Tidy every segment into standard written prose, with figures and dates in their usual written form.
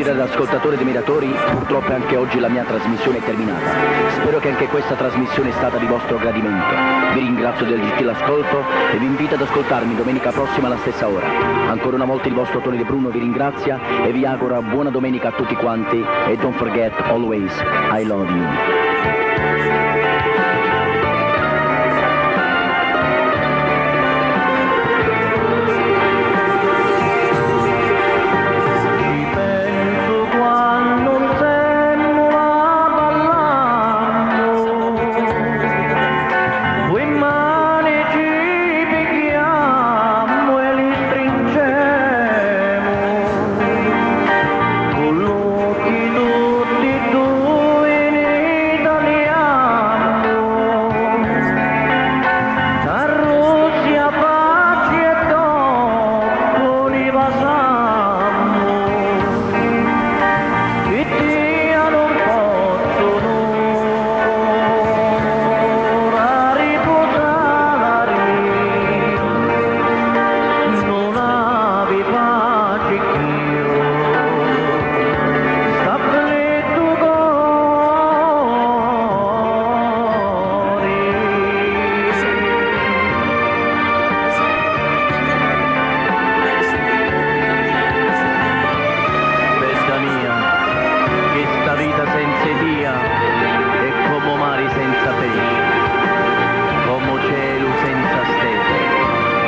Amici radioascoltatori ed ammiratori, purtroppo anche oggi la mia trasmissione è terminata. Spero che anche questa trasmissione sia stata di vostro gradimento. Vi ringrazio del gentile ascolto e vi invito ad ascoltarmi domenica prossima alla stessa ora. Ancora una volta il vostro Tony De Bruno vi ringrazia e vi augura buona domenica a tutti quanti e don't forget always I love you.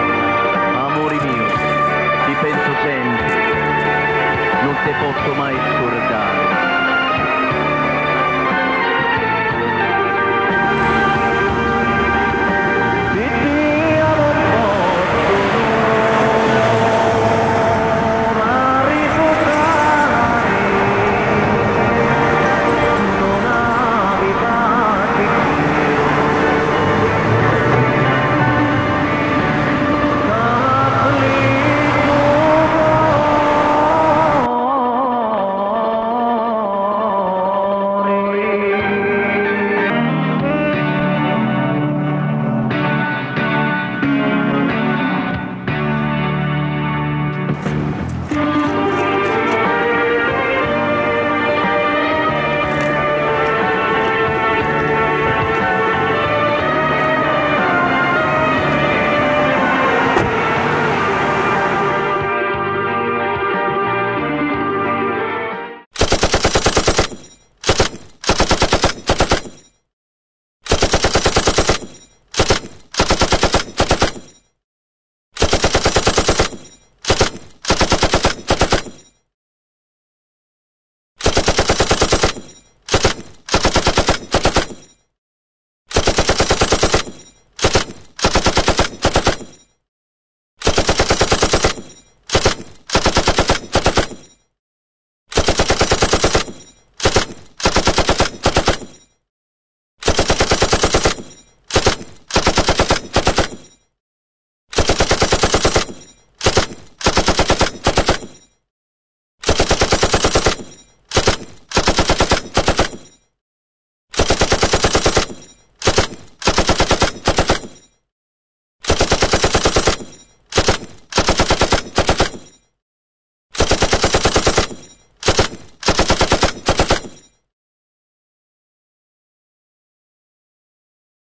Posso mai